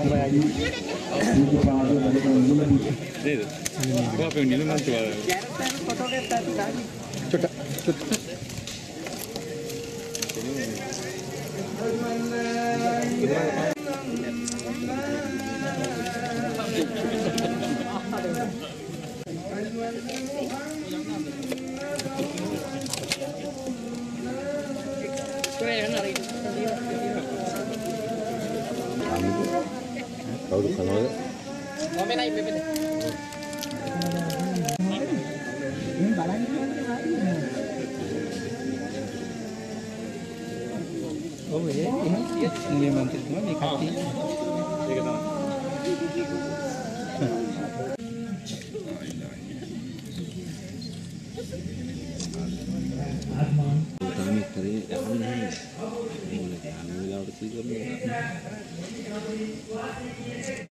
නේද? කොහොම අපේ නිලමන්ති වල චොට කවුරු කනවද? මම නයි බෙබෙද. ඔව් ඒ නියමන්ත්‍රණය මේ කට්ටිය. ඒක තමයි. තාමේ කරේ යන්නේ නැහැ. මොකද යන වෙලාවට සීකරනවා.